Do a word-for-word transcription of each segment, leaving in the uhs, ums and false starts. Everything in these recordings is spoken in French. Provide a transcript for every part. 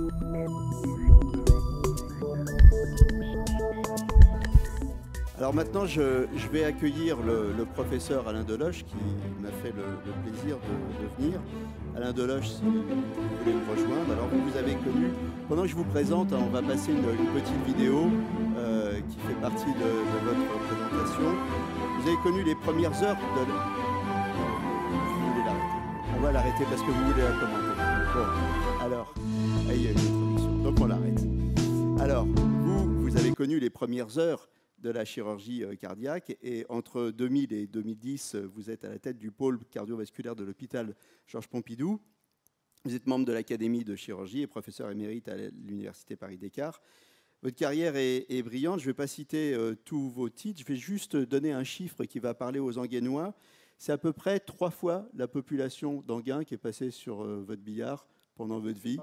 Alors maintenant, je, je vais accueillir le, le professeur Alain Deloche qui m'a fait le, le plaisir de, de venir. Alain Deloche, si vous voulez me rejoindre. Alors vous, vous avez connu, pendant que je vous présente, on va passer une, une petite vidéo euh, qui fait partie de, de votre présentation. Vous avez connu les premières heures de... Vous voulez l'arrêter? On va l'arrêter parce que vous voulez la commenter. Bon, alors, ah, il y a une introduction, donc on l'arrête. Alors, vous, vous avez connu les premières heures de la chirurgie cardiaque et entre deux mille et deux mille dix, vous êtes à la tête du pôle cardiovasculaire de l'hôpital Georges Pompidou. Vous êtes membre de l'Académie de chirurgie et professeur émérite à l'Université Paris-Descartes. Votre carrière est, est brillante. Je ne vais pas citer euh, tous vos titres. Je vais juste donner un chiffre qui va parler aux Anguennois. C'est à peu près trois fois la population d'Anguin qui est passée sur euh, votre billard pendant votre vie.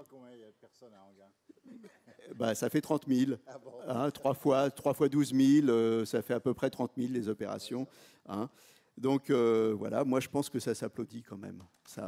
Bah, ça fait trente mille. Ah bon. Hein, trois fois, trois fois douze mille, euh, ça fait à peu près trente mille les opérations. Hein. Donc euh, voilà, moi je pense que ça s'applaudit quand même. Ça.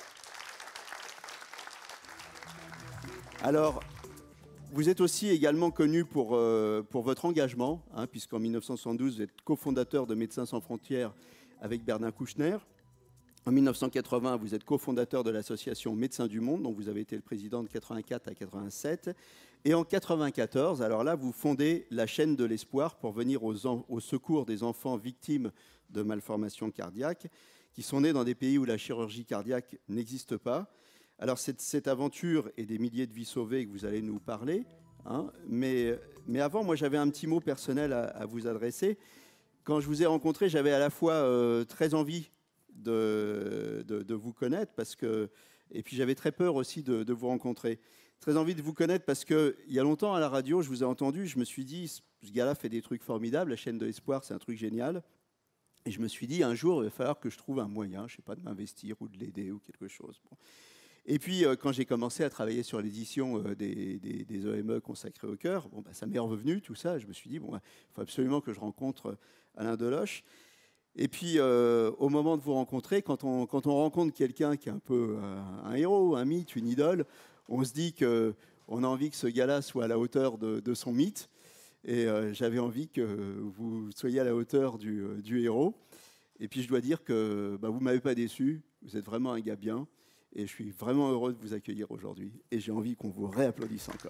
Alors, vous êtes aussi également connu pour, euh, pour votre engagement, hein, puisqu'en mille neuf cent soixante-douze, vous êtes cofondateur de Médecins sans frontières avec Bernard Kouchner. En mille neuf cent quatre-vingts, vous êtes cofondateur de l'association Médecins du Monde, dont vous avez été le président de quatre-vingt-quatre à quatre-vingt-sept. Et en quatre-vingt-quatorze, alors là, vous fondez la chaîne de l'espoir pour venir aux en, au secours des enfants victimes de malformations cardiaques qui sont nés dans des pays où la chirurgie cardiaque n'existe pas. Alors cette, cette aventure et des milliers de vies sauvées que vous allez nous parler, hein, mais, mais avant, moi j'avais un petit mot personnel à, à vous adresser. Quand je vous ai rencontré, j'avais à la fois euh, très envie de, de, de vous connaître, parce que, et puis j'avais très peur aussi de, de vous rencontrer. Très envie de vous connaître parce qu'il y a longtemps à la radio, je vous ai entendu, je me suis dit, ce gars-là fait des trucs formidables, la chaîne de l'espoir, c'est un truc génial. Et je me suis dit, un jour, il va falloir que je trouve un moyen, je ne sais pas, de m'investir ou de l'aider ou quelque chose. Bon. Et puis, quand j'ai commencé à travailler sur l'édition des, des, des E M E consacrés au cœur, bon, bah, ça m'est revenu, tout ça. Je me suis dit, bon, il faut absolument que je rencontre Alain Deloche. Et puis, euh, au moment de vous rencontrer, quand on, quand on rencontre quelqu'un qui est un peu euh, un héros, un mythe, une idole, on se dit qu'on a envie que ce gars-là soit à la hauteur de, de son mythe. Et euh, j'avais envie que vous soyez à la hauteur du, euh, du héros. Et puis, je dois dire que bah, vous ne m'avez pas déçu. Vous êtes vraiment un gars bien. Et je suis vraiment heureux de vous accueillir aujourd'hui. Et j'ai envie qu'on vous réapplaudisse encore.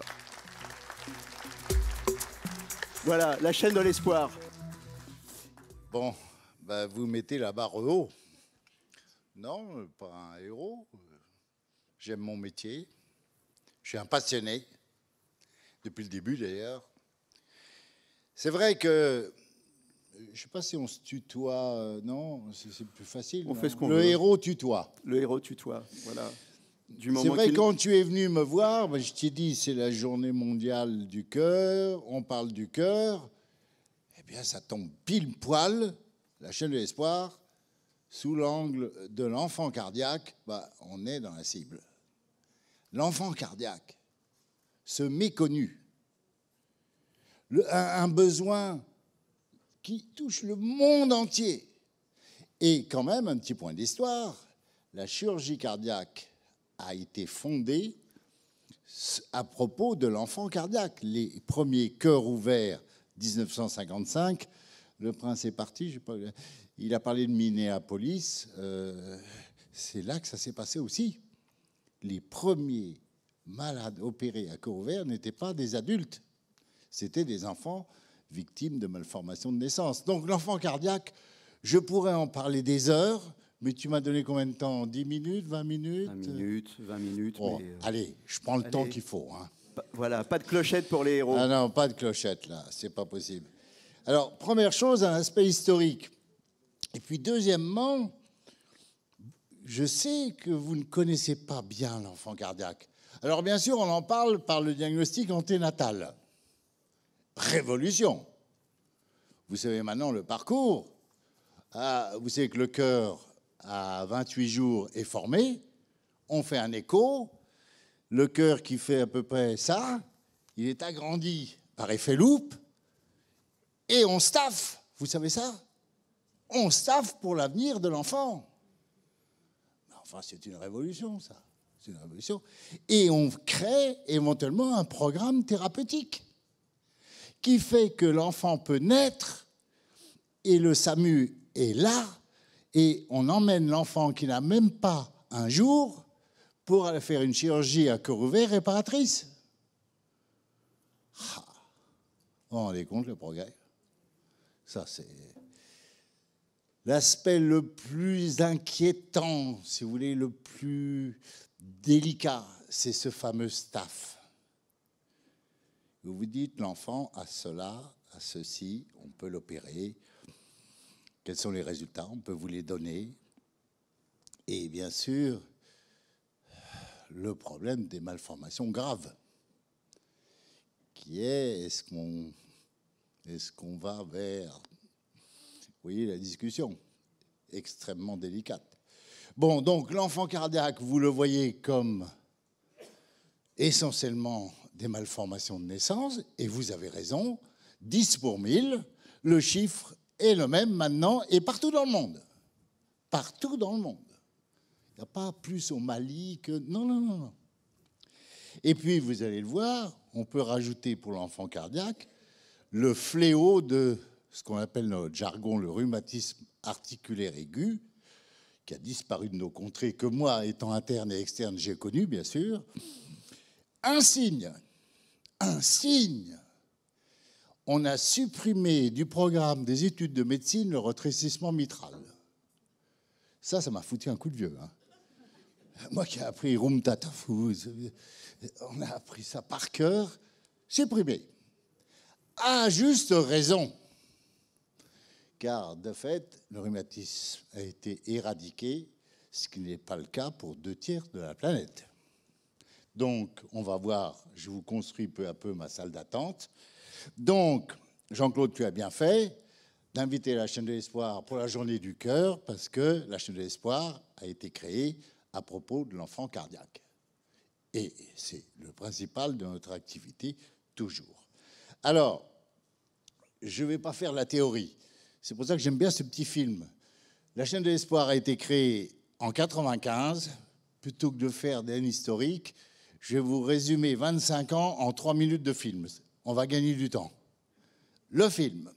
Voilà, la chaîne de l'espoir. Bon, bah, vous mettez la barre haut. Non, pas un héros. J'aime mon métier. Je suis un passionné, depuis le début d'ailleurs. C'est vrai que, je ne sais pas si on se tutoie, euh, non, c'est plus facile. On non fait ce qu'on veut. Le héros tutoie. Le héros tutoie, voilà. C'est vrai, quand tu es venu me voir, ben, je t'ai dit, c'est la journée mondiale du cœur, on parle du cœur. Eh bien, ça tombe pile poil, la chaîne de l'espoir, sous l'angle de l'enfant cardiaque, ben, on est dans la cible. L'enfant cardiaque, ce méconnu, le, un, un besoin qui touche le monde entier. Et quand même, un petit point d'histoire, la chirurgie cardiaque a été fondée à propos de l'enfant cardiaque. Les premiers cœurs ouverts, mille neuf cent cinquante-cinq, le prince est parti, je sais pas, il a parlé de Minneapolis, euh, c'est là que ça s'est passé aussi. Les premiers malades opérés à cœur ouvert n'étaient pas des adultes, c'était des enfants victimes de malformations de naissance. Donc l'enfant cardiaque, je pourrais en parler des heures, mais tu m'as donné combien de temps? dix minutes, vingt minutes? vingt minutes, vingt minutes. Oh, mais... Allez, je prends le allez. temps qu'il faut. Hein. Voilà, pas de clochette pour les héros. Ah non, pas de clochette, là, c'est pas possible. Alors, première chose, un aspect historique. Et puis, deuxièmement, je sais que vous ne connaissez pas bien l'enfant cardiaque. Alors, bien sûr, on en parle par le diagnostic anténatal. Révolution. Vous savez maintenant le parcours. Ah, vous savez que le cœur, à vingt-huit jours, est formé. On fait un écho. Le cœur qui fait à peu près ça, il est agrandi par effet loupe. Et on staffe. Vous savez ça? On staffe pour l'avenir de l'enfant. Enfin, c'est une révolution, ça. c'est une révolution, et on crée éventuellement un programme thérapeutique qui fait que l'enfant peut naître et le SAMU est là et on emmène l'enfant qui n'a même pas un jour pour aller faire une chirurgie à cœur ouvert réparatrice. Ah, vous vous rendez compte le progrès? Ça, c'est l'aspect le plus inquiétant, si vous voulez, le plus délicat, c'est ce fameux staff. Vous vous dites, l'enfant a cela, a ceci, on peut l'opérer. Quels sont les résultats? On peut vous les donner. Et bien sûr, le problème des malformations graves, qui est, est-ce qu'on est-ce qu'on va vers... Vous voyez la discussion, extrêmement délicate. Bon, donc l'enfant cardiaque, vous le voyez comme essentiellement des malformations de naissance, et vous avez raison, dix pour mille, le chiffre est le même maintenant, et partout dans le monde. Partout dans le monde. Il n'y a pas plus au Mali que... Non, non, non, non. Et puis, vous allez le voir, on peut rajouter pour l'enfant cardiaque le fléau de ce qu'on appelle dans notre jargon le rhumatisme articulaire aigu, qui a disparu de nos contrées, que moi, étant interne et externe, j'ai connu, bien sûr. Un signe, un signe. On a supprimé du programme des études de médecine le rétrécissement mitral. Ça, ça m'a foutu un coup de vieux. Hein. Moi qui ai appris Rum Tatafuz, on a appris ça par cœur, supprimé. À juste raison. Car, de fait, le rhumatisme a été éradiqué, ce qui n'est pas le cas pour deux tiers de la planète. Donc, on va voir, je vous construis peu à peu ma salle d'attente. Donc, Jean-Claude, tu as bien fait d'inviter la chaîne de l'espoir pour la journée du cœur, parce que la chaîne de l'espoir a été créée à propos de l'enfant cardiaque. Et c'est le principal de notre activité, toujours. Alors, je ne vais pas faire la théorie. C'est pour ça que j'aime bien ce petit film. La chaîne de l'espoir a été créée en quatre-vingt-quinze. Plutôt que de faire d'un historique, je vais vous résumer vingt-cinq ans en trois minutes de film. On va gagner du temps. Le film.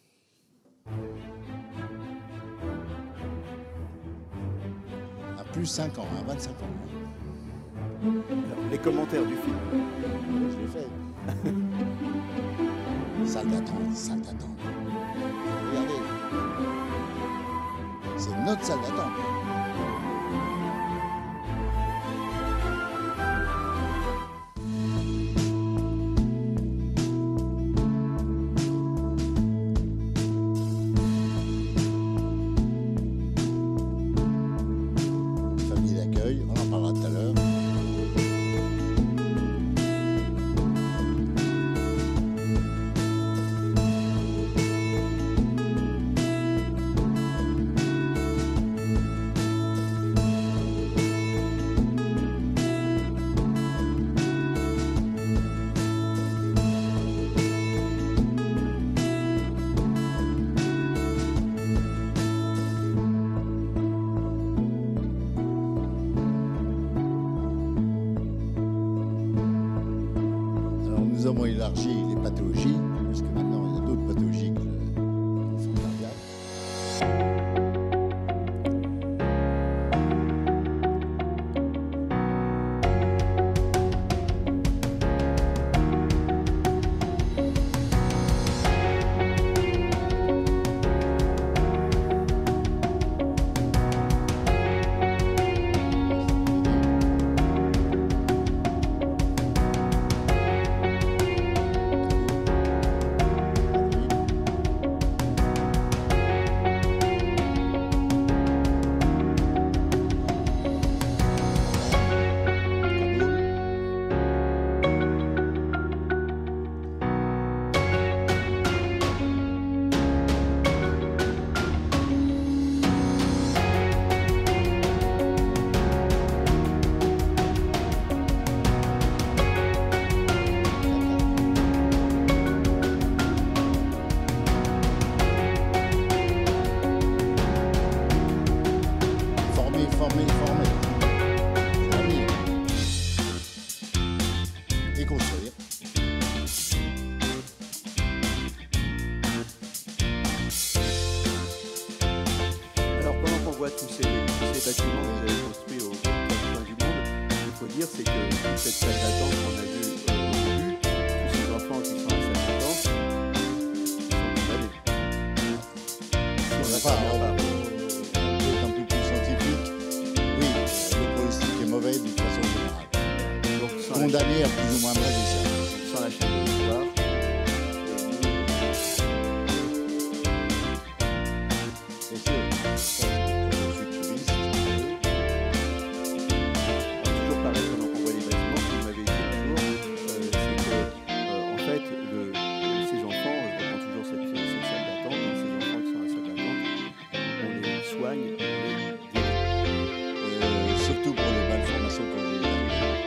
À plus cinq ans, hein, vingt-cinq ans. Alors, les commentaires du film. Je l'ai fait. Salle d'attente, salle d'attente. Regardez. C'est notre salle d'attente. Famille d'accueil, on en parlera tout à l'heure. Nous avons élargi les pathologies, parce que maintenant il y a d'autres pathologies que l'enfant cardiaque. et construire. Alors, pendant qu'on voit tous ces, tous ces bâtiments que vous avez construits aux quatre coins du monde, il faut dire c'est que toute cette salle d'attente qu'on a vue euh, au début, tous ces enfants qui sont à la salle d'attente, ils sont condamnés. Si on Enfin, n'intervient on pas. peut être un peu plus scientifique. Oui, le pronostic est mauvais d'une façon générale. Donc, sans la, Condamné à plus ou moins bref sans la chaîne de l'histoire. C'est sûr. Futuriste. Alors, toujours pareil, pendant qu'on voit les bâtiments, ce que vous m'avez dit un jour, euh, c'est que, euh, en fait, le, ces enfants, je reprends toujours cette, cette salle d'attente, hein, ces enfants qui sont à la salle d'attente, on les soigne, on les guérit. Euh, surtout pour les malformations congénitales.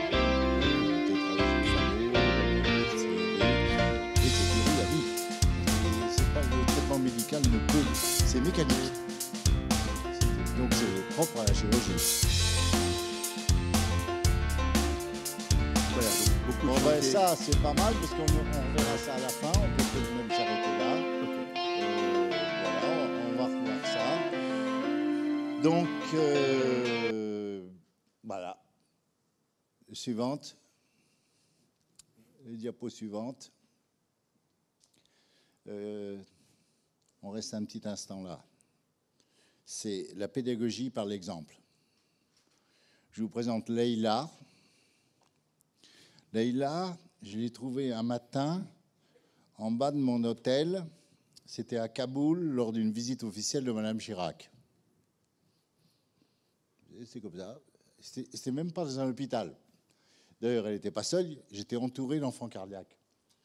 Et c'est guéri à vie. C'est pas le traitement médical ne peut, c'est mécanique. Donc c'est propre à la chirurgie. Voilà, donc beaucoup Bon de ben chantiers. ça c'est pas mal parce qu'on on verra ça à la fin, on peut peut-être même s'arrêter là. Ok. Euh, voilà, on va revoir ça. Donc euh, voilà. Suivante. Les diapos suivantes. Euh, on reste un petit instant là. C'est la pédagogie par l'exemple. Je vous présente Leïla. Leïla, je l'ai trouvée un matin en bas de mon hôtel. C'était à Kaboul lors d'une visite officielle de Madame Chirac. C'est comme ça. C'était c'était même pas dans un hôpital. D'ailleurs, elle n'était pas seule. J'étais entouré d'enfants cardiaques.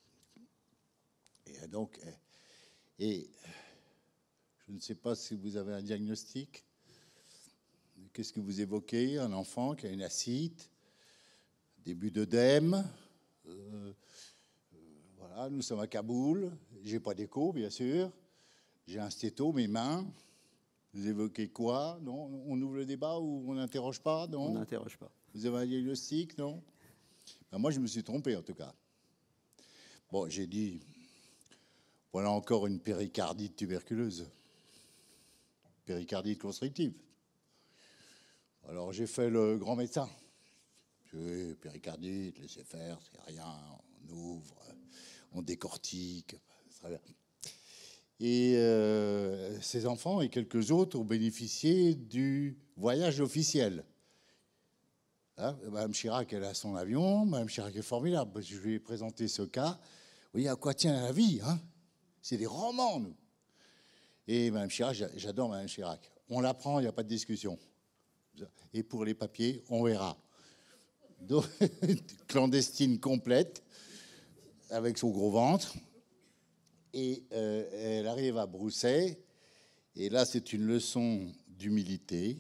Et donc, et je ne sais pas si vous avez un diagnostic. Qu'est-ce que vous évoquez? Un enfant qui a une ascite, début d'œdème. Euh, voilà, nous sommes à Kaboul. J'ai pas d'écho, bien sûr. J'ai un stéto, mes mains. Vous évoquez quoi? Non, on ouvre le débat ou on n'interroge pas? Non. On n'interroge pas. Vous avez un diagnostic? Non. Ben, moi, je me suis trompé en tout cas. Bon, j'ai dit, voilà encore une péricardite tuberculeuse, péricardite constrictive. Alors j'ai fait le grand médecin. Oui, péricardite, laissez faire, c'est rien, on ouvre, on décortique, très bien. Et euh, ces enfants et quelques autres ont bénéficié du voyage officiel. Hein, Madame Chirac, elle a son avion, Madame Chirac est formidable. Je lui ai présenté ce cas. Vous voyez à quoi tient la vie, hein? C'est des romans, nous. Et Madame Chirac, j'adore Madame Chirac. On l'apprend, il n'y a pas de discussion. Et pour les papiers, on verra. Donc, clandestine complète, avec son gros ventre. Et euh, elle arrive à Brousset. Et là, c'est une leçon d'humilité.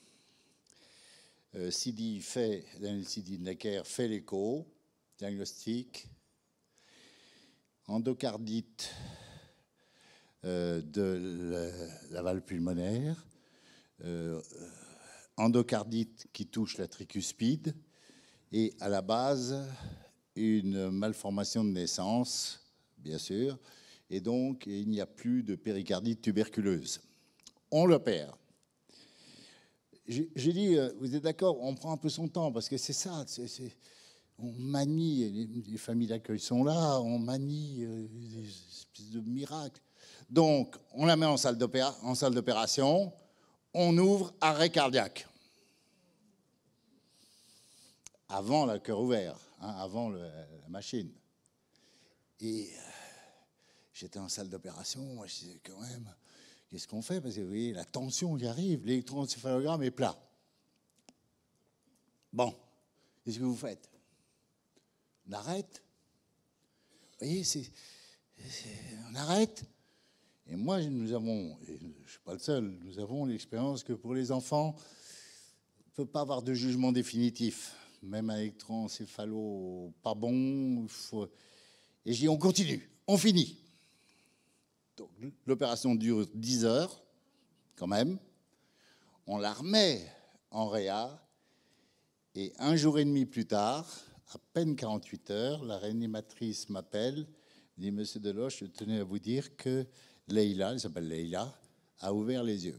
Euh, Sidi fait, Daniel Sidi Necker fait l'écho, diagnostic, endocardite euh, de la, la valve pulmonaire, euh, endocardite qui touche la tricuspide et à la base une malformation de naissance, bien sûr, et donc il n'y a plus de péricardite tuberculeuse. On l'opère. J'ai dit, vous êtes d'accord, on prend un peu son temps, parce que c'est ça, c'est, c'est, on manie, les, les familles d'accueil sont là, on manie euh, des espèces de miracles. Donc, on la met en salle d'opéra, en salle d'opération, on ouvre arrêt cardiaque. Avant le cœur ouvert, hein, avant le, la machine. Et euh, j'étais en salle d'opération, moi je disais quand même... Qu'est-ce qu'on fait? Parce que vous voyez, la tension qui arrive, l'électroencéphalogramme est plat. Bon, qu'est-ce que vous faites? On arrête? Vous voyez, c'est, c'est, on arrête? Et moi, nous avons, et je ne suis pas le seul, nous avons l'expérience que pour les enfants, on ne peut pas avoir de jugement définitif. Même un électroencéphalo pas bon, il faut... Et je dis, on continue, on finit. Donc, l'opération dure dix heures, quand même. On la remet en réa. Et un jour et demi plus tard, À peine quarante-huit heures, la réanimatrice m'appelle, me dit « Monsieur Deloche, je tenais à vous dire que Leïla, elle s'appelle Leïla, a ouvert les yeux. »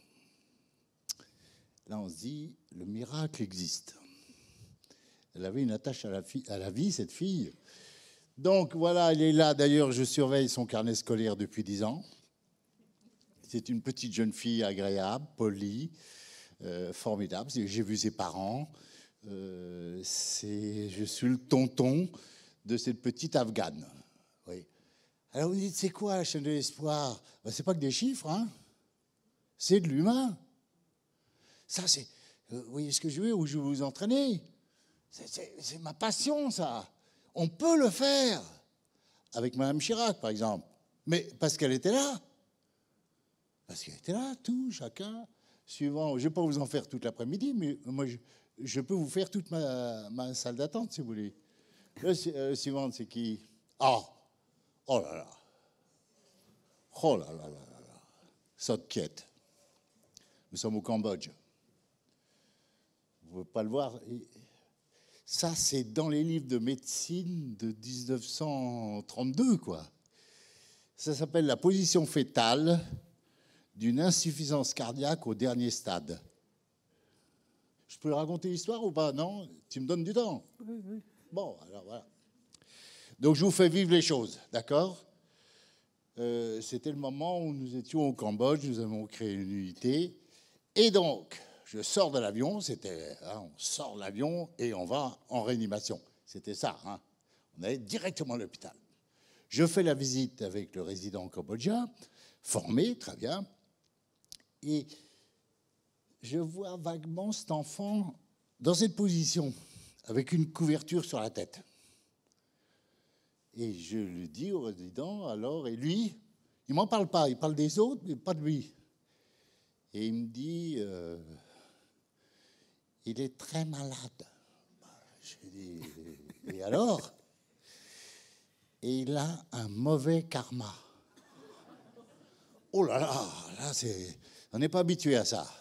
Là, on se dit, le miracle existe. Elle avait une attache à la, fille, à la vie, cette fille. Donc voilà, elle est là. D'ailleurs, je surveille son carnet scolaire depuis dix ans. C'est une petite jeune fille agréable, polie, euh, formidable. J'ai vu ses parents. Euh, je suis le tonton de cette petite Afghane. Oui. Alors vous dites, c'est quoi la chaîne de l'espoir? Ben, c'est pas que des chiffres, hein. C'est de l'humain. Ça, c'est... Euh, vous voyez ce que je veux, où je veux vous entraîner? C'est ma passion, ça. On peut le faire. Avec Madame Chirac, par exemple. Mais parce qu'elle était là. Parce qu'elle était là, tout, chacun, suivant... Je ne vais pas vous en faire toute l'après-midi, mais moi, je, je peux vous faire toute ma, ma salle d'attente, si vous voulez. Le euh, suivant, c'est qui? Oh, oh là là. Oh là là là là là. Sotket. Nous sommes au Cambodge. Vous ne pouvez pas le voir. Ça, c'est dans les livres de médecine de mille neuf cent trente-deux, quoi. Ça s'appelle la position fétale d'une insuffisance cardiaque au dernier stade. Je peux raconter l'histoire ou pas? Non? Tu me donnes du temps? Oui, oui. Bon, alors voilà. Donc, je vous fais vivre les choses, d'accord? euh, C'était le moment où nous étions au Cambodge, nous avons créé une unité. Et donc, je sors de l'avion, c'était, hein, on sort de l'avion et on va en réanimation. C'était ça, hein. On allait directement à l'hôpital. Je fais la visite avec le résident cambodgien, formé, très bien. Et je vois vaguement cet enfant dans cette position, avec une couverture sur la tête. Et je lui dis au résident, alors, et lui, il ne m'en parle pas, il parle des autres, mais pas de lui. Et il me dit, euh, il est très malade. Je dis, et alors? Et il a un mauvais karma. Oh là là, là, c'est... On n'est pas habitué à ça.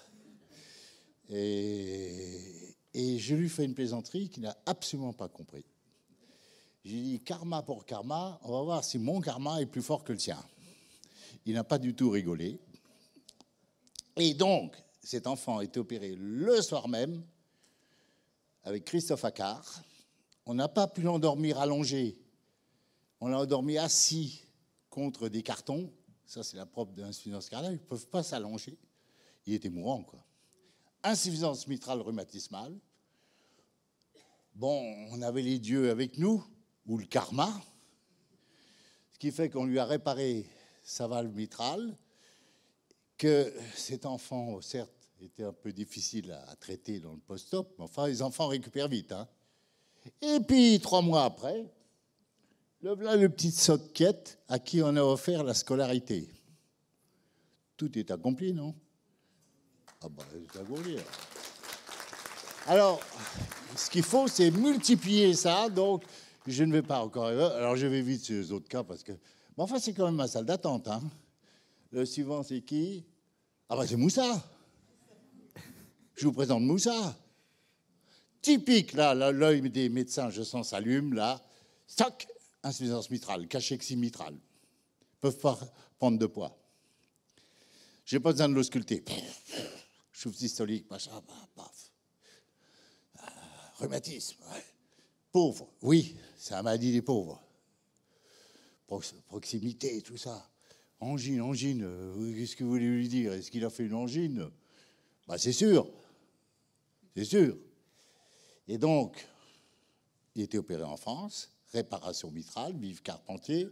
Et, et je lui fais une plaisanterie qu'il n'a absolument pas compris. J'ai dit, karma pour karma, on va voir si mon karma est plus fort que le sien. Il n'a pas du tout rigolé. Et donc, cet enfant a été opéré le soir même avec Christophe Accard. On n'a pas pu l'endormir allongé. On l'a endormi assis contre des cartons. Ça, c'est la propre de l'insuffisance cardiaque. Ils ne peuvent pas s'allonger. Il était mourant, quoi. Insuffisance mitrale rhumatismale. Bon, on avait les dieux avec nous, ou le karma, ce qui fait qu'on lui a réparé sa valve mitrale, que cet enfant, certes, était un peu difficile à traiter dans le post-op, mais enfin, les enfants récupèrent vite, hein. Et puis, trois mois après, le voilà le petit Sotket à qui on a offert la scolarité. Tout est accompli, non? Ah ben, c'est accompli. Alors, ce qu'il faut, c'est multiplier ça, donc je ne vais pas encore... Alors, je vais vite sur les autres cas, parce que... Mais enfin, c'est quand même ma salle d'attente, hein. Le suivant, c'est qui? Ah ben, c'est Moussa. Je vous présente Moussa. Typique, là, l'œil des médecins, je sens, s'allume, là. Stoc, insuffisance mitrale, cachexie mitrale. Ils ne peuvent pas prendre de poids. Je n'ai pas besoin de l'ausculter. Chouf systolique, machin, paf. Euh, rhumatisme, ouais. Pauvre, oui, c'est la maladie des pauvres. Proximité, tout ça. Angine, angine, euh, qu'est-ce que vous voulez lui dire? Est-ce qu'il a fait une angine? Bah, c'est sûr. C'est sûr. Et donc, il était opéré en France, réparation mitrale, Vive Carpentier.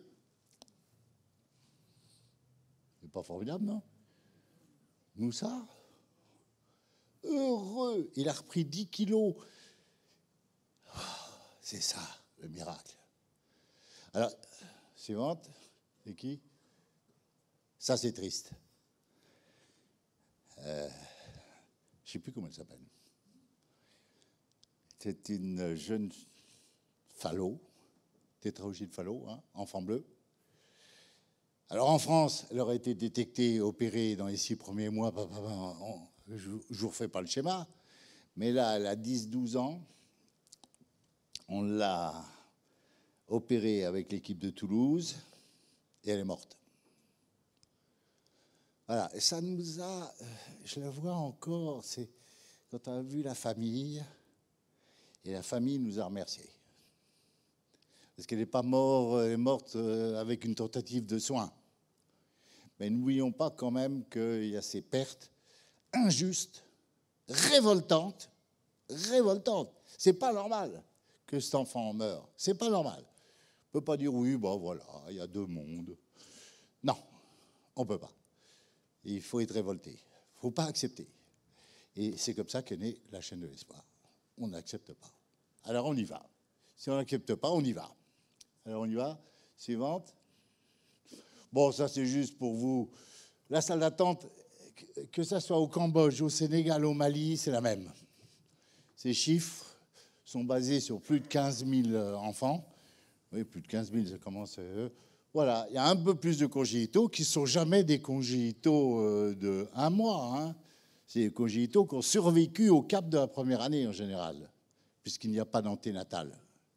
C'est pas formidable, non? Moussa, heureux, il a repris dix kilos. Oh, c'est ça, le miracle. Alors, suivante, c'est qui? Ça, c'est triste. Euh, je ne sais plus comment elle s'appelle. C'est une jeune Fallot, tétralogie de Fallot, hein, enfant bleu. Alors en France, elle aurait été détectée, opérée dans les six premiers mois. Je ne vous refais pas le schéma. Mais là, elle a dix douze ans. On l'a opérée avec l'équipe de Toulouse et elle est morte. Voilà, et ça nous a, je la vois encore, c'est quand on a vu la famille, et la famille nous a remerciés. Parce qu'elle n'est pas morte, elle est morte avec une tentative de soins. Mais n'oublions pas quand même qu'il y a ces pertes injustes, révoltantes, révoltantes. C'est pas normal que cet enfant meure. C'est pas normal. On ne peut pas dire oui, bon voilà, il y a deux mondes. Non, on ne peut pas. Il faut être révolté. Il ne faut pas accepter. Et c'est comme ça qu'est née la chaîne de l'espoir. On n'accepte pas. Alors on y va. Si on n'accepte pas, on y va. Alors on y va. Suivante. Bon, ça c'est juste pour vous. La salle d'attente, que ça soit au Cambodge, au Sénégal, au Mali, c'est la même. Ces chiffres sont basés sur plus de quinze mille enfants. Oui, plus de quinze mille, ça commence... Euh, voilà, il y a un peu plus de congénitaux qui ne sont jamais des congénitaux euh, de un mois. Hein. C'est des congénitaux qui ont survécu au cap de la première année en général, puisqu'il n'y a pas d'anténatal.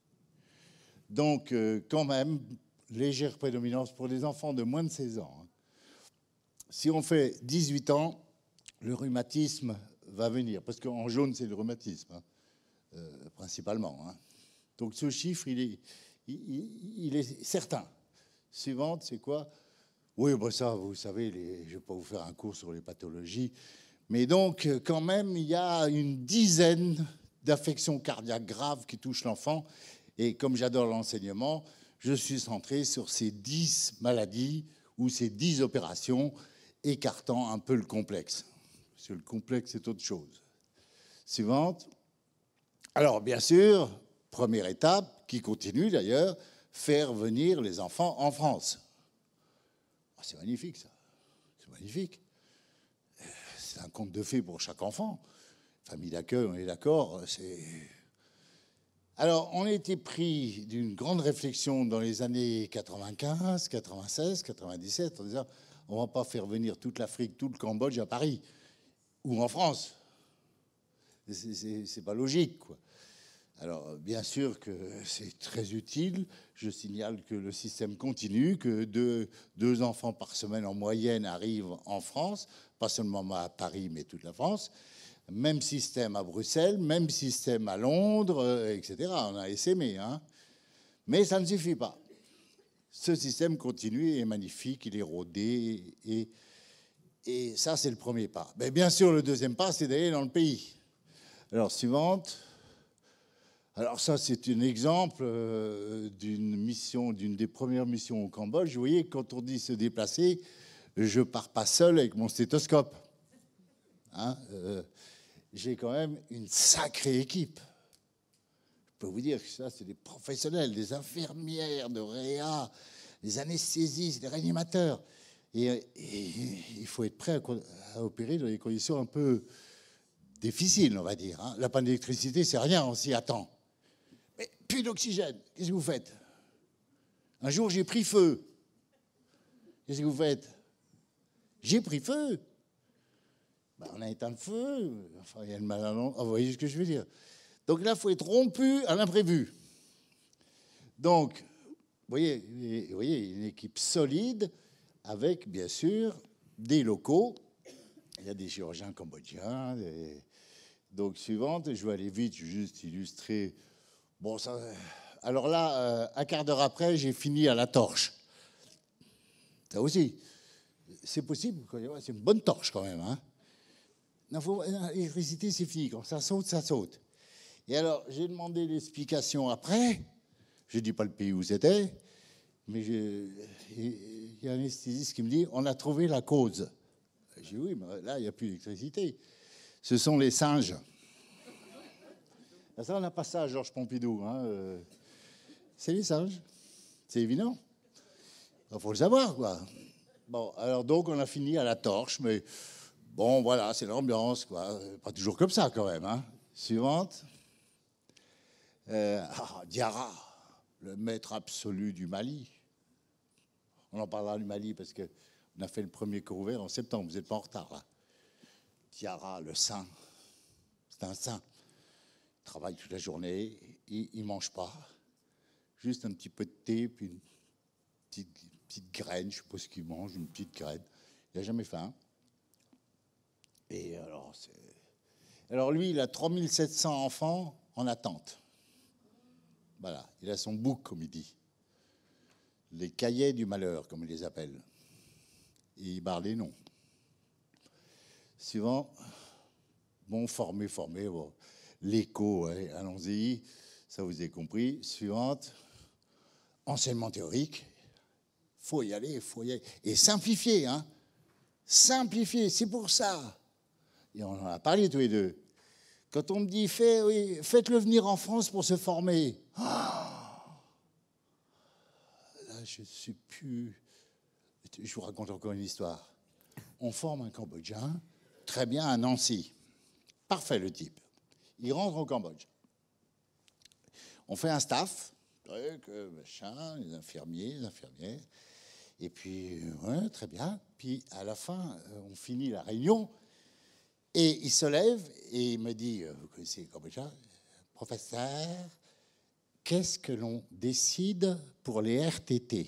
Donc, euh, quand même, légère prédominance pour les enfants de moins de seize ans. Hein. Si on fait dix-huit ans, le rhumatisme va venir, parce qu'en jaune, c'est le rhumatisme, hein, euh, principalement. Hein. Donc, ce chiffre, il est, il, il est certain. Suivante, c'est quoi? Oui, bon, ça, vous savez, les, je ne vais pas vous faire un cours sur les pathologies, mais donc, quand même, il y a une dizaine d'affections cardiaques graves qui touchent l'enfant. Et comme j'adore l'enseignement, je suis centré sur ces dix maladies ou ces dix opérations, écartant un peu le complexe. Parce que le complexe, c'est autre chose. Suivante. Alors, bien sûr, première étape, qui continue d'ailleurs, faire venir les enfants en France. Oh, c'est magnifique, ça. C'est magnifique. C'est un conte de fées pour chaque enfant. Famille d'accueil, on est d'accord, c'est... Alors, on a été pris d'une grande réflexion dans les années quatre-vingt-quinze, quatre-vingt-seize, quatre-vingt-dix-sept, en disant on ne va pas faire venir toute l'Afrique, tout le Cambodge à Paris ou en France. C'est pas logique, quoi. Alors, bien sûr que c'est très utile. Je signale que le système continue, que deux, deux enfants par semaine en moyenne arrivent en France, pas seulement à Paris, mais toute la France. Même système à Bruxelles, même système à Londres, euh, et cetera. On a essaimé, hein. Mais ça ne suffit pas. Ce système continue et est magnifique, il est rodé, et, et ça, c'est le premier pas. Mais bien sûr, le deuxième pas, c'est d'aller dans le pays. Alors, suivante. Alors ça, c'est un exemple euh, d'une mission, d'une des premières missions au Cambodge. Vous voyez, quand on dit se déplacer, je ne pars pas seul avec mon stéthoscope. Hein, euh, j'ai quand même une sacrée équipe. Je peux vous dire que ça, c'est des professionnels, des infirmières de réa, des anesthésistes, des réanimateurs. Et, et il faut être prêt à, à opérer dans des conditions un peu difficiles, on va dire. Hein. La panne d'électricité, c'est rien, on s'y attend. Mais plus d'oxygène, qu'est-ce que vous faites? Un jour, j'ai pris feu. Qu'est-ce que vous faites? J'ai pris feu. Ben, on a éteint le feu. Enfin, il y a le mal à l'en... Vous voyez ce que je veux dire? Donc là, il faut être rompu à l'imprévu. Donc, vous voyez, vous voyez, une équipe solide avec, bien sûr, des locaux. Il y a des chirurgiens cambodgiens. Des... Donc, suivante, je vais aller vite, je vais juste illustrer... Bon, ça, alors là, euh, un quart d'heure après, j'ai fini à la torche. Ça aussi, c'est possible. C'est une bonne torche quand même. Hein. L'électricité, c'est fini. Quand ça saute, ça saute. Et alors, j'ai demandé l'explication après. Je ne dis pas le pays où c'était, mais il y a un anesthésiste qui me dit on a trouvé la cause. J'ai dit oui, mais là, il n'y a plus d'électricité. Ce sont les singes. Ça, on n'a pas ça à Georges Pompidou. Hein. Euh, c'est les singes. C'est évident. Il faut le savoir, quoi. Bon, alors donc, on a fini à la torche, mais bon, voilà, c'est l'ambiance, quoi. Pas toujours comme ça, quand même. Hein. Suivante. Euh, ah, Diarra, le maître absolu du Mali. On en parlera du Mali parce qu'on a fait le premier cours ouvert en septembre. Vous n'êtes pas en retard, là. Diarra, le saint. C'est un saint. Travaille toute la journée il ne mange pas. Juste un petit peu de thé, puis une petite, petite graine, je ne sais pas ce qu'il mange, une petite graine. Il n'a jamais faim. Et alors, c'est... alors lui, il a trois mille sept cents enfants en attente. Voilà, il a son bouc, comme il dit. Les cahiers du malheur, comme il les appelle. Et il barre les noms. Suivant, bon, formé, formé, bon. L'écho, ouais, allons-y, ça vous avez compris. Suivante, enseignement théorique, il faut y aller, il faut y aller. Et simplifier, hein, simplifier, c'est pour ça. Et on en a parlé tous les deux. Quand on me dit, fait, oui, faites-le venir en France pour se former. Oh, là, je ne sais plus. Je vous raconte encore une histoire. On forme un Cambodgien, très bien, à Nancy. Parfait, le type. Il rentre au Cambodge. On fait un staff, truc, machin, les infirmiers, les infirmières. Et puis, ouais, très bien. Puis, à la fin, on finit la réunion. Et il se lève et il me dit, vous connaissez le Cambodgien, professeur, qu'est-ce que l'on décide pour les R T T?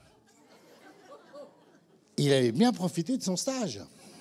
Il avait bien profité de son stage.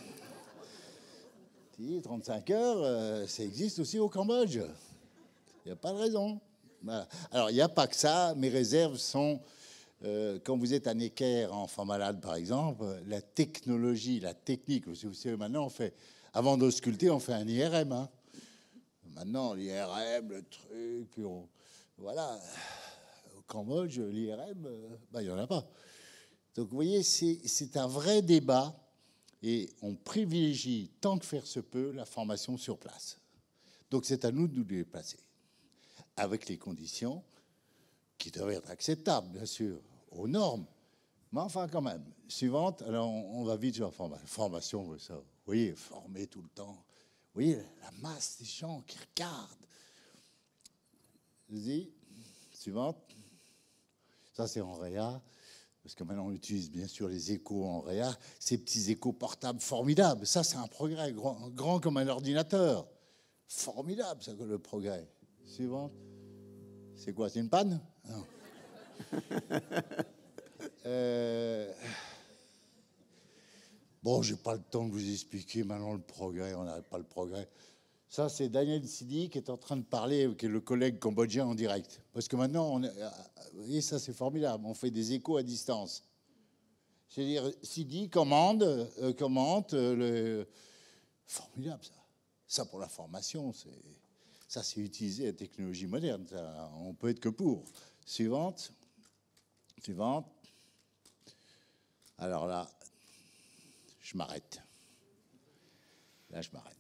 trente-cinq heures, euh, ça existe aussi au Cambodge. Il n'y a pas de raison. Voilà. Alors, il n'y a pas que ça. Mes réserves sont, euh, quand vous êtes à Necker, enfant malade, par exemple, la technologie, la technique. Vous savez, maintenant, on fait, avant d'ausculter, on fait un I R M. Hein. Maintenant, l'I R M, le truc, puis on, voilà. Au Cambodge, l'I R M, euh, ben, il n'y en a pas. Donc, vous voyez, c'est un vrai débat. Et on privilégie, tant que faire se peut, la formation sur place. Donc c'est à nous de nous déplacer, avec les conditions qui doivent être acceptables, bien sûr, aux normes. Mais enfin, quand même. Suivante, alors on va vite sur la formation. Ça, vous voyez, former tout le temps. Vous voyez, la masse des gens qui regardent. Vas-y, suivante. Ça, c'est en réa. Parce que maintenant, on utilise bien sûr les échos en réa, ces petits échos portables formidables. Ça, c'est un progrès, grand, grand comme un ordinateur. Formidable, ça, le progrès. Suivant. C'est quoi, c'est une panne? Non. euh... Bon, je n'ai pas le temps de vous expliquer maintenant le progrès, on n'arrête pas le progrès. Ça, c'est Daniel Sidi qui est en train de parler avec le collègue cambodgien en direct. Parce que maintenant, on est, vous voyez, ça c'est formidable, on fait des échos à distance. C'est-à-dire, Sidi commande, euh, commente, euh, le... formidable ça. Ça pour la formation, ça c'est utiliser la technologie moderne, ça, on peut être que pour. Suivante. Suivante. Alors là, je m'arrête. Là, je m'arrête.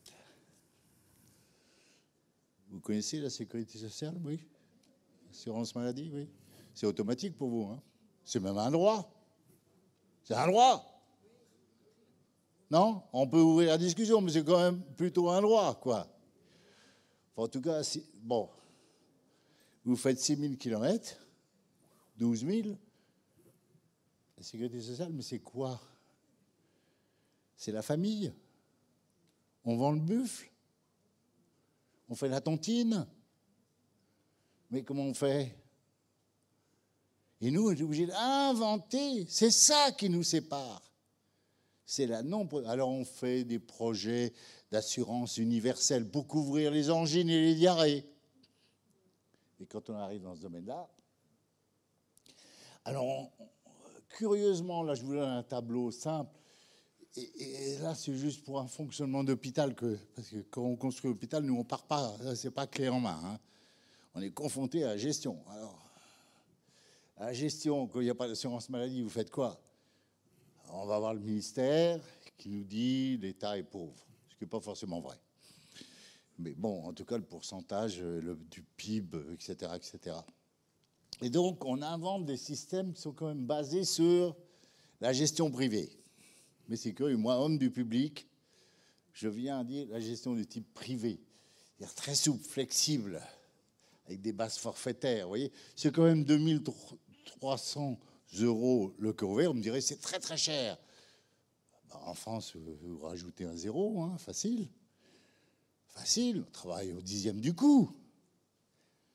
Vous connaissez la sécurité sociale, oui? Assurance maladie, oui. C'est automatique pour vous, hein? C'est même un droit. C'est un droit. Non? On peut ouvrir la discussion, mais c'est quand même plutôt un droit, quoi. Enfin, en tout cas, si, bon, vous faites six mille kilomètres, douze mille, la sécurité sociale, mais c'est quoi? C'est la famille. On vend le buffle. On fait la tontine. Mais comment on fait? Et nous, on est obligés d'inventer. C'est ça qui nous sépare. C'est la non. Alors, on fait des projets d'assurance universelle pour couvrir les angines et les diarrhées. Et quand on arrive dans ce domaine-là, alors, on, curieusement, là, je vous donne un tableau simple. Et, et là, c'est juste pour un fonctionnement d'hôpital que, parce que quand on construit l'hôpital, nous, on ne part pas, c'est pas clé en main. Hein. On est confronté à la gestion. Alors, à la gestion, quand il n'y a pas d'assurance maladie, vous faites quoi? On va voir le ministère qui nous dit l'État est pauvre, ce qui n'est pas forcément vrai. Mais bon, en tout cas, le pourcentage le, du P I B, et cetera, et cetera. Et donc, on invente des systèmes qui sont quand même basés sur la gestion privée. Mais c'est curieux, moi, homme du public, je viens dire la gestion du type privé, c'est-à-dire très souple, flexible, avec des bases forfaitaires, vous voyez. C'est quand même deux mille trois cents euros le cœur ouvert, on me dirait c'est très très cher. Ben, en France, vous rajoutez un zéro, hein, facile. Facile, on travaille au dixième du coût.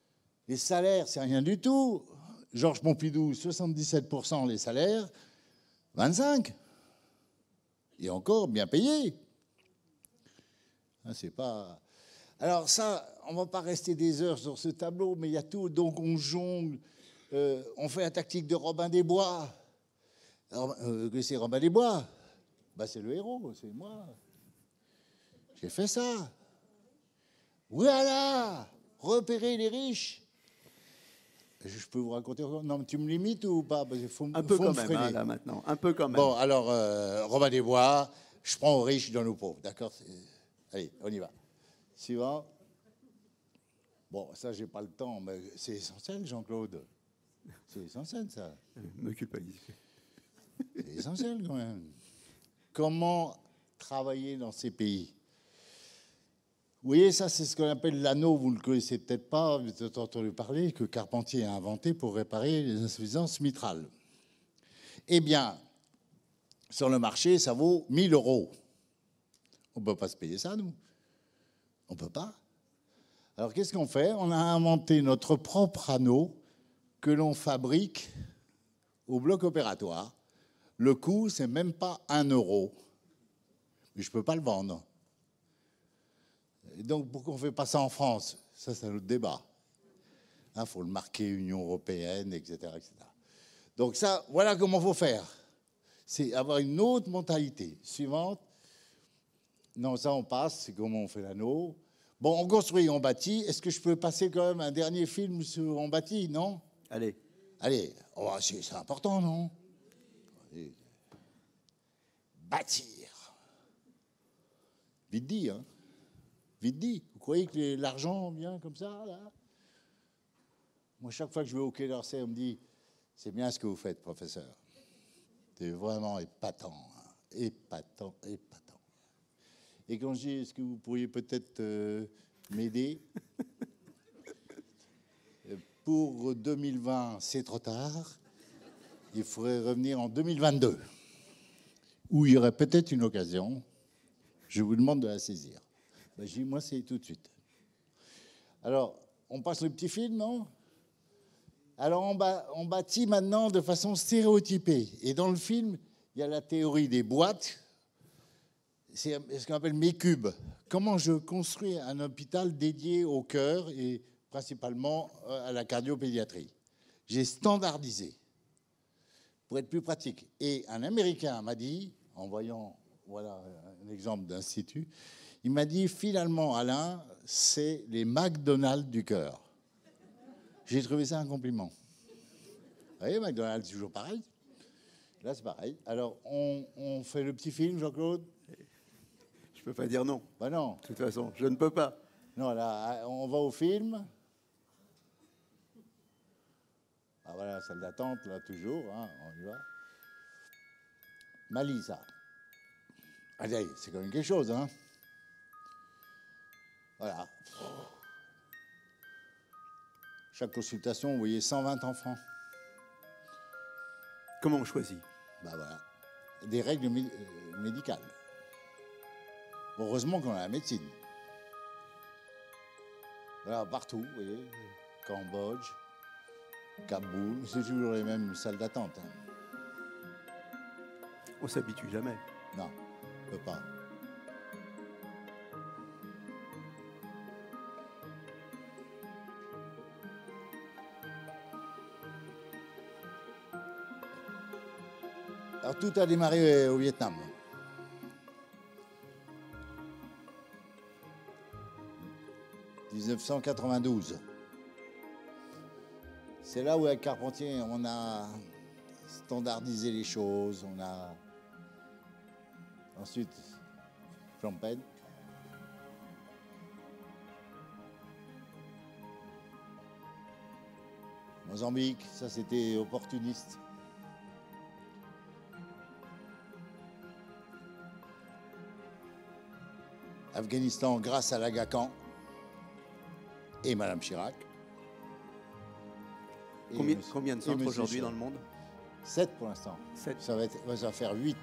Les salaires, c'est rien du tout. Georges Pompidou, soixante-dix-sept pour cent les salaires, vingt-cinq. Et encore bien payé. Hein, c'est pas... Alors ça, on ne va pas rester des heures sur ce tableau, mais il y a tout. Donc on jongle, euh, on fait la tactique de Robin des Bois. Alors, euh, c'est Robin des Bois. Ben, c'est le héros, c'est moi. J'ai fait ça. Voilà, repérer les riches. Je peux vous raconter encore. Non, mais tu me limites ou pas? Parce qu'il faut, Un peu faut quand me même, hein, là maintenant. Un peu quand même. Bon, alors, euh, Robin des Bois, je prends aux riches, je donne aux pauvres. D'accord? Allez, on y va. Suivant. Bon, ça, j'ai pas le temps, mais c'est essentiel, Jean-Claude. C'est essentiel, ça. Me culpabilise. C'est essentiel, quand même. Comment travailler dans ces pays? Vous voyez, ça, c'est ce qu'on appelle l'anneau. Vous ne le connaissez peut-être pas, vous avez entendu parler, que Carpentier a inventé pour réparer les insuffisances mitrales. Eh bien, sur le marché, ça vaut mille euros. On ne peut pas se payer ça, nous. On ne peut pas. Alors, qu'est-ce qu'on fait? On a inventé notre propre anneau que l'on fabrique au bloc opératoire. Le coût, c'est même pas un euro. Mais je ne peux pas le vendre. Et donc, pourquoi on ne fait pas ça en France? Ça, c'est un autre débat. Il hein, faut le marquer Union européenne, et cetera, et cetera. Donc ça, voilà comment il faut faire. C'est avoir une autre mentalité. Suivante. Non, ça, on passe. C'est comment on fait l'anneau. Bon, on construit, on bâtit. Est-ce que je peux passer quand même un dernier film sur on bâtit, non? Allez. Allez, oh, c'est important, non? Allez. Bâtir. Vite dit, hein? Vite dit. Vous croyez que l'argent vient comme ça, là? Moi, chaque fois que je vais au Quai d'Orsay, on me dit « C'est bien ce que vous faites, professeur. C'est vraiment épatant, hein. Épatant, épatant. » Et quand je dis « Est-ce que vous pourriez peut-être euh, m'aider ?» Pour deux mille vingt, c'est trop tard. Il faudrait revenir en deux mille vingt-deux, où il y aurait peut-être une occasion. Je vous demande de la saisir. Ben, je dis, moi, c'est tout de suite. Alors, on passe le petit film, non? Alors, on, bat, on bâtit maintenant de façon stéréotypée. Et dans le film, il y a la théorie des boîtes. C'est ce qu'on appelle mes cubes. Comment je construis un hôpital dédié au cœur et principalement à la cardiopédiatrie. J'ai standardisé pour être plus pratique. Et un Américain m'a dit, en voyant voilà, un exemple d'institut, il m'a dit, finalement, Alain, c'est les McDonald's du cœur. J'ai trouvé ça un compliment. Vous voyez, McDonald's, c'est toujours pareil. Là, c'est pareil. Alors, on, on fait le petit film, Jean-Claude? Je ne peux pas dire non. Ben non. De toute façon, je ne peux pas. Non, là, on va au film. Ah, voilà, salle d'attente, là, toujours. Hein, on y va. Malisa. Allez, c'est quand même quelque chose, hein. Voilà. Chaque consultation, vous voyez, cent vingt enfants. Comment on choisit? Ben voilà. Des règles mé- médicales. Heureusement qu'on a la médecine. Voilà, partout, vous voyez. Cambodge, Kaboul, c'est toujours les mêmes salles d'attente. Hein. On s'habitue jamais. Non, on ne peut pas. Alors, tout a démarré au Vietnam. dix-neuf cent quatre-vingt-douze. C'est là où, avec Carpentier, on a standardisé les choses. On a ensuite Phnom Penh. Mozambique, ça c'était opportuniste. Afghanistan, grâce à l'Aga Khan et Madame Chirac. Et Combien, monsieur, combien de centres aujourd'hui dans le monde? Sept pour l'instant. Sept. Ça va, être, ça va faire huit.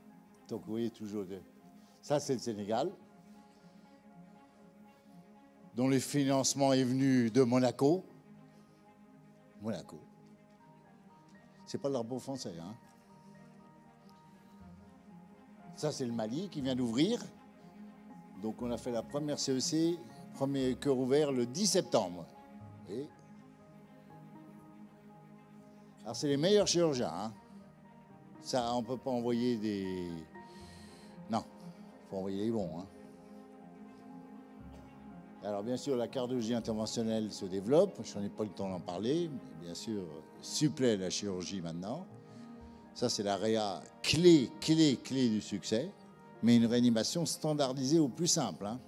Donc vous voyez toujours. De... Ça c'est le Sénégal. dont le financement est venu de Monaco. Monaco. C'est pas leur beau français, hein. Ça, c'est le Mali qui vient d'ouvrir. Donc, on a fait la première C E C, premier cœur ouvert, le dix septembre. Et... Alors, c'est les meilleurs chirurgiens, hein. Ça, on ne peut pas envoyer des... Non, il faut envoyer les bons, hein. Alors, bien sûr, la cardiologie interventionnelle se développe. Je n'en ai pas le temps d'en parler. Mais bien sûr, supplée la chirurgie maintenant. Ça, c'est la réa clé, clé, clé du succès. Mais une réanimation standardisée au plus simple, hein.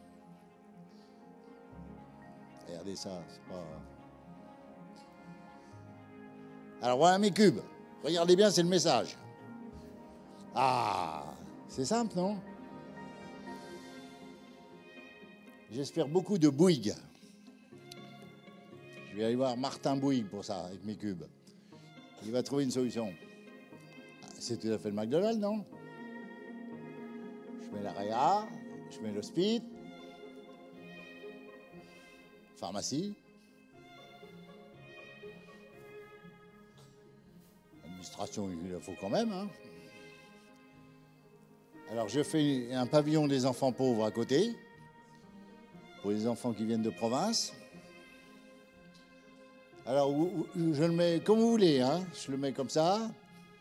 Regardez ça, c'est pas... Alors, voilà mes cubes. Regardez bien, c'est le message. Ah, c'est simple, non? J'espère beaucoup de Bouygues. Je vais aller voir Martin Bouygues pour ça, avec mes cubes. Il va trouver une solution. C'est tout à fait le McDonald's, non? Je mets la réa, je mets l'hospice, pharmacie, administration, il la faut quand même, hein. Alors je fais un pavillon des enfants pauvres à côté, pour les enfants qui viennent de province. Alors je le mets comme vous voulez, hein. Je le mets comme ça.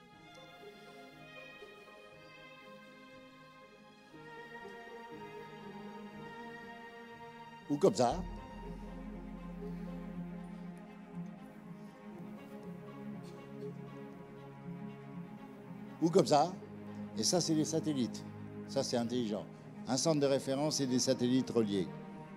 Ou comme ça. Ou comme ça. Et ça, c'est les satellites. Ça, c'est intelligent. Un centre de référence et des satellites reliés.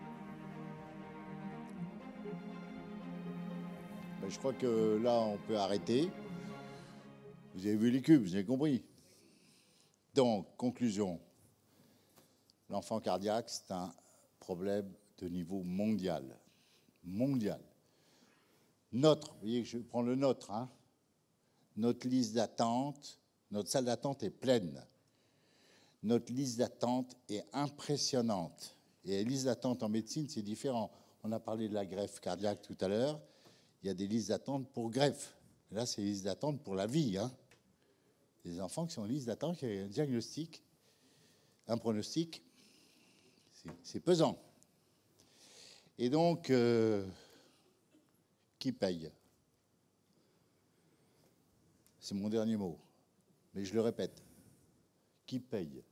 Ben, je crois que là, on peut arrêter. Vous avez vu les cubes, vous avez compris. Donc, conclusion. L'enfant cardiaque, c'est un problème de niveau mondial. Mondial. Notre, vous voyez que je prends le nôtre, hein. Notre liste d'attente, notre salle d'attente est pleine. Notre liste d'attente est impressionnante. Et la liste d'attente en médecine, c'est différent. On a parlé de la greffe cardiaque tout à l'heure. Il y a des listes d'attente pour greffe. Là, c'est des listes d'attente pour la vie, hein. Des enfants qui sont en liste d'attente, qui ont un diagnostic, un pronostic. C'est pesant. Et donc, euh, qui paye? C'est mon dernier mot. Mais je le répète. Qui paye?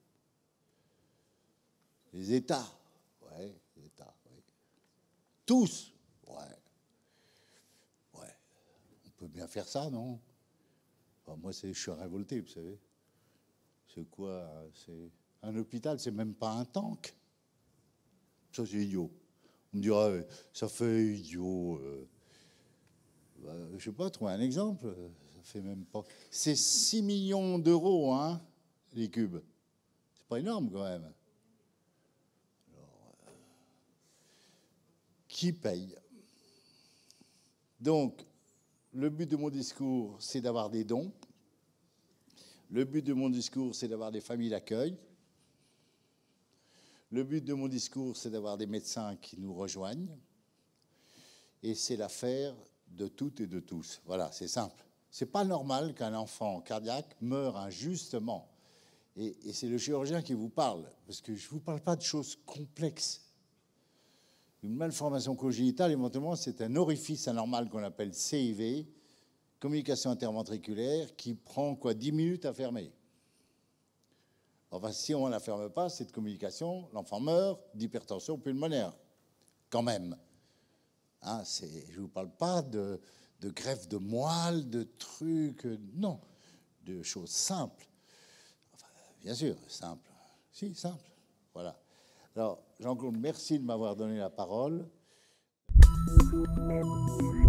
Les États. Ouais, les États. Ouais. Tous. Ouais. Ouais. On peut bien faire ça, non? Enfin, moi, je suis révolté, vous savez. C'est quoi? C'est un hôpital, c'est même pas un tank. Ça, c'est idiot. On me dira, ça fait idiot. Euh, bah, je sais pas, trouver un exemple. Ça fait même pas. C'est six millions d'euros, hein, les cubes. C'est pas énorme, quand même. Alors, euh, qui paye? Donc, le but de mon discours, c'est d'avoir des dons. Le but de mon discours, c'est d'avoir des familles d'accueil. Le but de mon discours, c'est d'avoir des médecins qui nous rejoignent. Et c'est l'affaire de toutes et de tous. Voilà, c'est simple. C'est pas normal qu'un enfant cardiaque meure injustement. Et, et c'est le chirurgien qui vous parle, parce que je ne vous parle pas de choses complexes. Une malformation congénitale, éventuellement, c'est un orifice anormal qu'on appelle C I V, communication interventriculaire, qui prend quoi, dix minutes à fermer. Enfin, si on ne la ferme pas, cette communication, l'enfant meurt d'hypertension pulmonaire, quand même. Hein, je ne vous parle pas de, de greffe de moelle, de trucs, non, de choses simples. Enfin, bien sûr, simple. Si, simple. Voilà. Alors, Jean-Claude, merci de m'avoir donné la parole.